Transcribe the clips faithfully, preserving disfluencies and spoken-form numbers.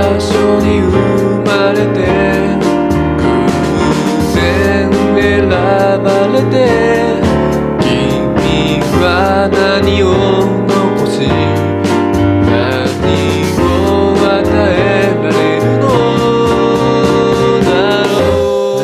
場所に生まれて偶然選ばれて君は何を残し何を与えられるのだろ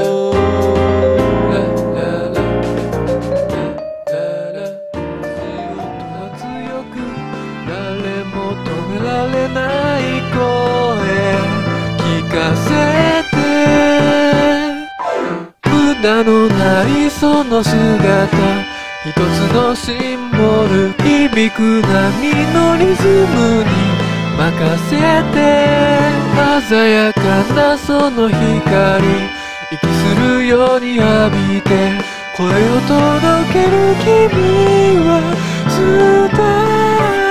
う。仕事が強く誰も止められない声聞かせて無駄のないその姿一つのシンボル響く波のリズムに任せて鮮やかなその光息するように浴びて声を届ける君はスター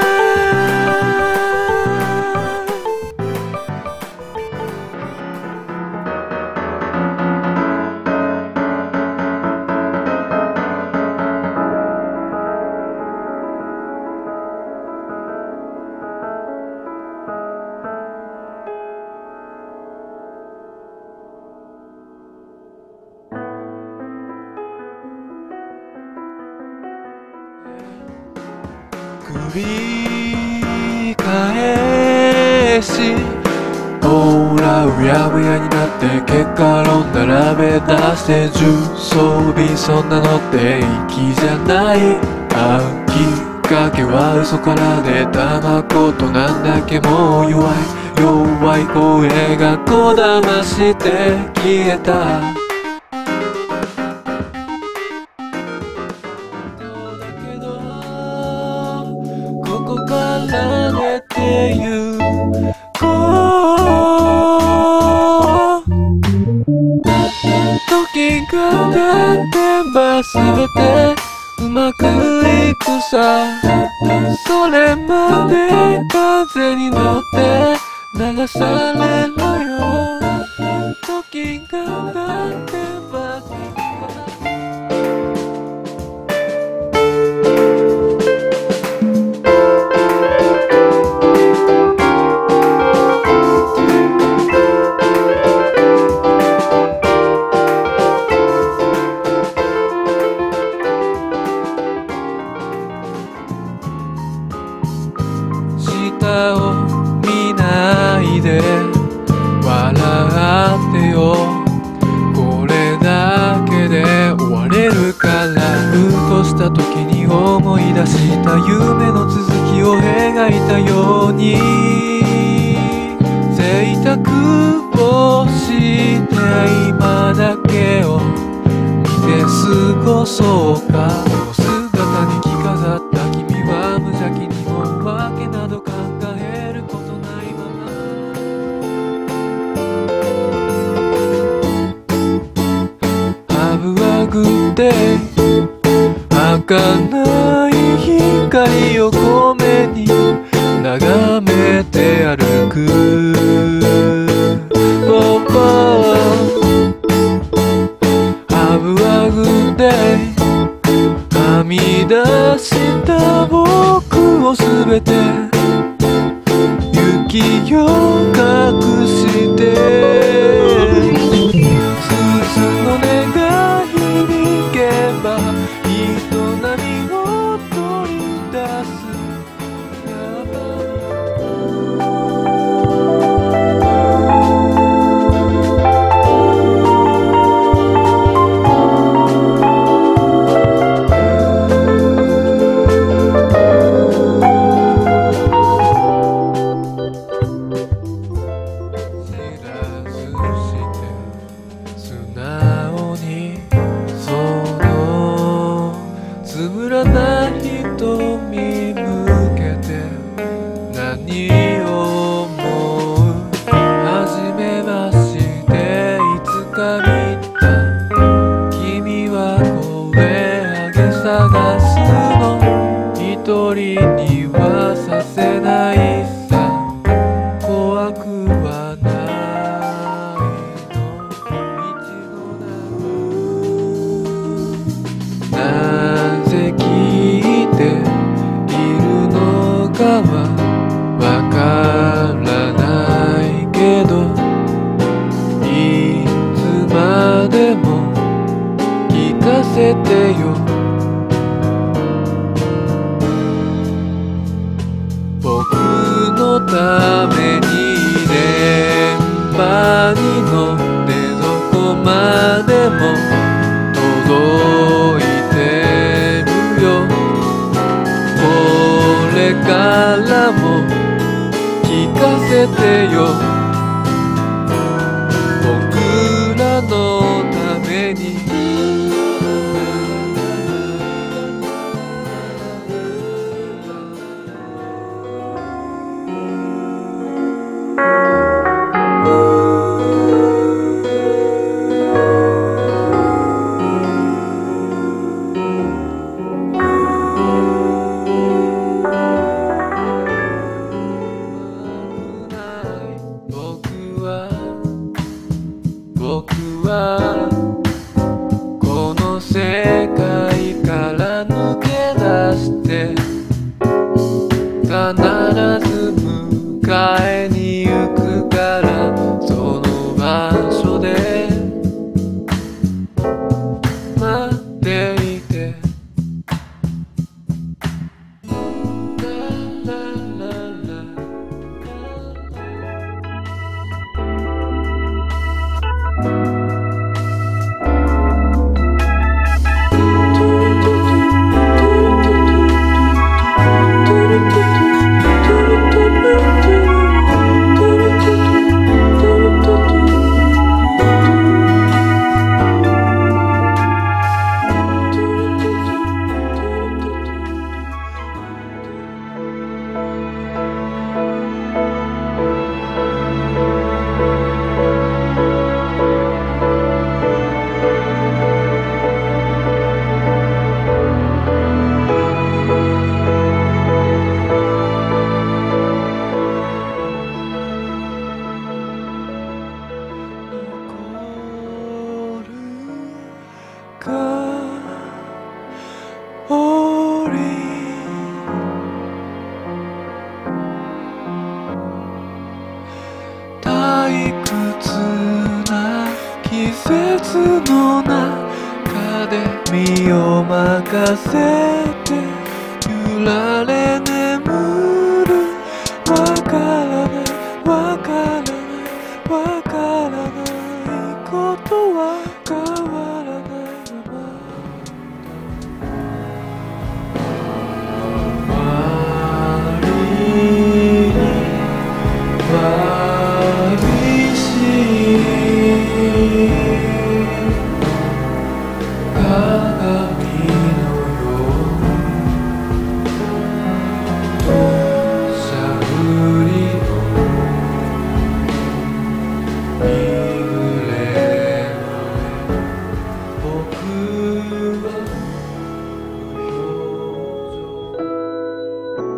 繰り返しほらうやむやになって結果論並べ出して重装備そんなのって粋じゃないあきっかけは嘘から出た誠なんだけもう弱い弱い声がこだまして消えたここから出てゆこう時が経てば全てうまくいくさそれまで風に乗って流されろよ時が経てば下を見ないで笑ってよこれだけで終われるからふとした時に思い出した夢の続きを描いたように贅沢をして今だけを見て過ごそうか姿に着飾った君は無邪気にもわけなど考えることないままHave a good day 儚い光を込めに眺めて歩く oh, oh. Have a good day はみ出した僕をすべて雪を隠して鈴の音が響けば人波を取り出すててよ僕らのために僕はこの世界から抜け出して必ず迎えに行くからその場所で待っていてララララ退屈な季節の中で身を任せて揺られ眠るわからないわからないわからないことは変わらないまま終わりにわびしい鏡のようしゃぶりの日暮れの僕は無表情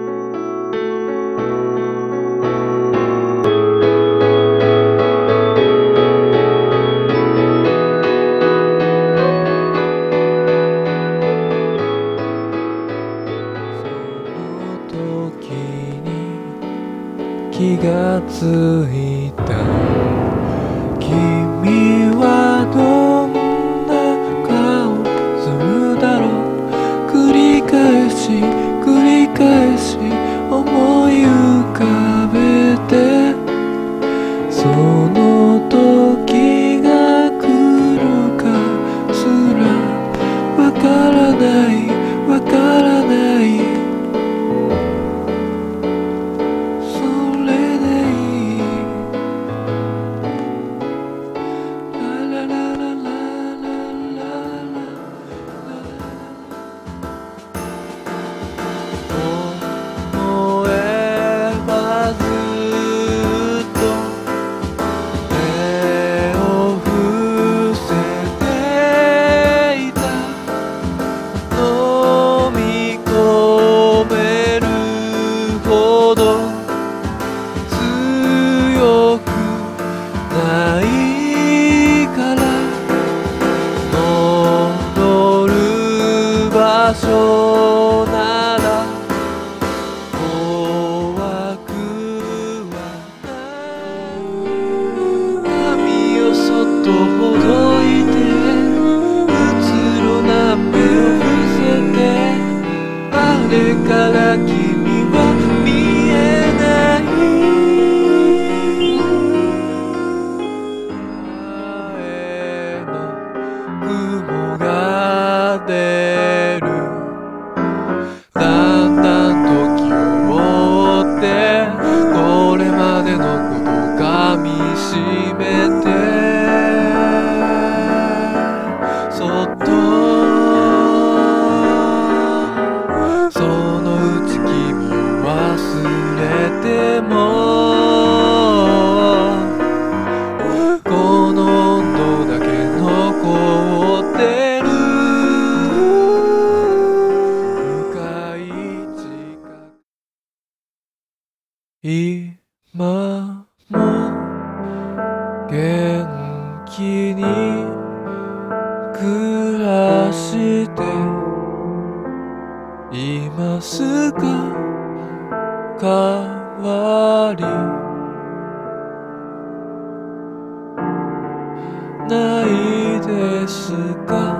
気がついた君はどんな顔するだろう繰り返し繰り返し思い浮かべてその時が来るかすらわからないわからない「 今も元気に暮らしていますか？変わりないですか？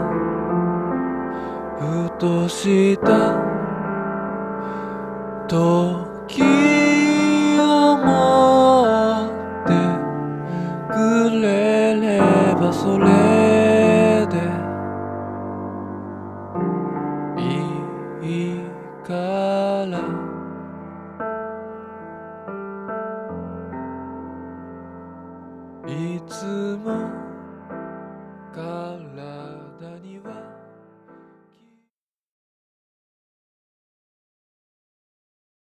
ふとした時を持ってくれればそれでいいからいつも